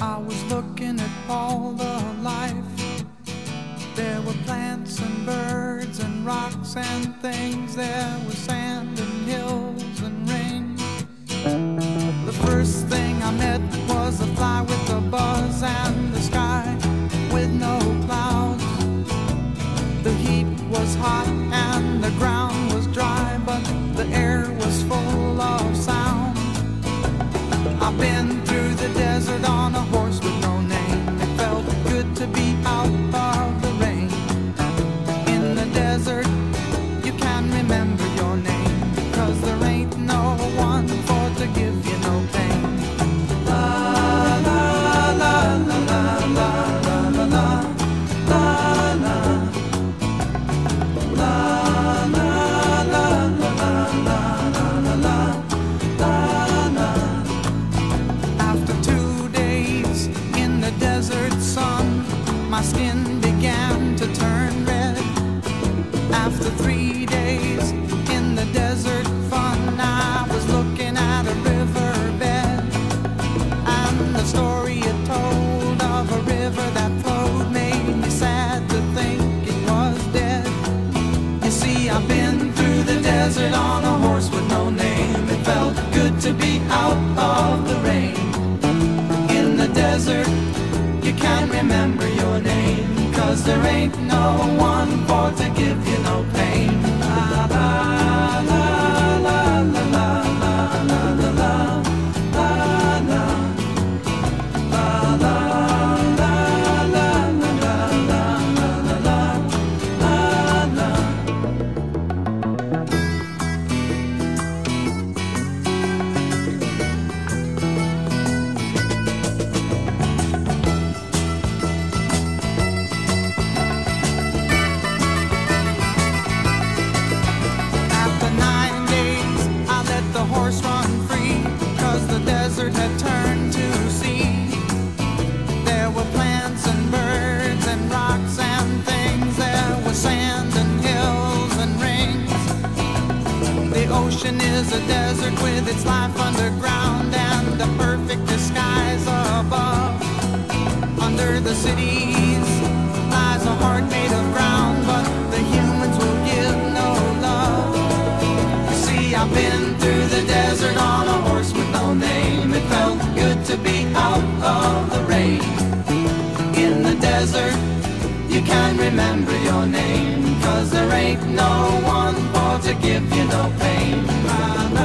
I was looking at all the life. There were plants and birds and rocks and things. There was sand and hills and rain. The first thing I met was a fly with a buzz and the sky with no clouds. The heat was hot and the ground was dry, but the air was full of sound. I've been through the desert on a horse with no name. It felt good to be out of the rain. In the desert, you can remember your name, 'cause there ain't no one for to give you no pain. La la la la la la la la la la la la la la la. After 2 days in the desert sun, my skin began to turn red. After 3 days in the desert fun, I was looking at a riverbed, and the story it told of a river that flowed made me sad to think it was dead. You see, I've been through the desert on a horse with no name. It felt good to be out of the rain. In the desert, you can't remember your name, 'cause there ain't no one for to give you no pain. La la la la la la la la la la la la la la la la. After 9 days, I let the horse run free, 'cause the desert had turned to sea. There were plants and birds and rocks and things. There was sand and hills and rings. The ocean is a desert with its life underground and a perfect disguise above. Under the cities lies a heart made of ground, but the humans will give no love. You see, I've been through the desert on a horse with no name. It felt good to be out of the rain. In the desert, you can't remember your name, 'cause there ain't no one for to give you no pain. La, la.